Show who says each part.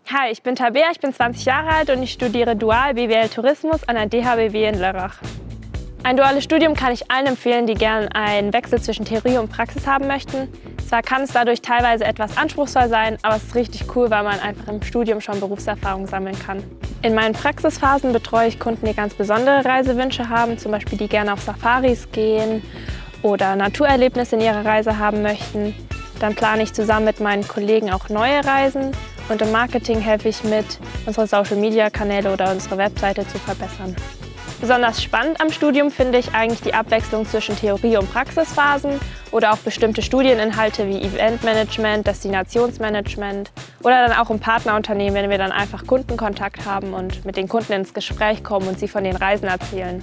Speaker 1: Hi, ich bin Tabea, ich bin 20 Jahre alt und ich studiere Dual BWL Tourismus an der DHBW in Lörrach. Ein duales Studium kann ich allen empfehlen, die gern einen Wechsel zwischen Theorie und Praxis haben möchten. Zwar kann es dadurch teilweise etwas anspruchsvoll sein, aber es ist richtig cool, weil man einfach im Studium schon Berufserfahrung sammeln kann. In meinen Praxisphasen betreue ich Kunden, die ganz besondere Reisewünsche haben, zum Beispiel die gerne auf Safaris gehen oder Naturerlebnisse in ihrer Reise haben möchten. Dann plane ich zusammen mit meinen Kollegen auch neue Reisen und im Marketing helfe ich mit, unsere Social-Media-Kanäle oder unsere Webseite zu verbessern. Besonders spannend am Studium finde ich eigentlich die Abwechslung zwischen Theorie- und Praxisphasen oder auch bestimmte Studieninhalte wie Eventmanagement, Destinationsmanagement oder dann auch im Partnerunternehmen, wenn wir dann einfach Kundenkontakt haben und mit den Kunden ins Gespräch kommen und sie von den Reisen erzählen.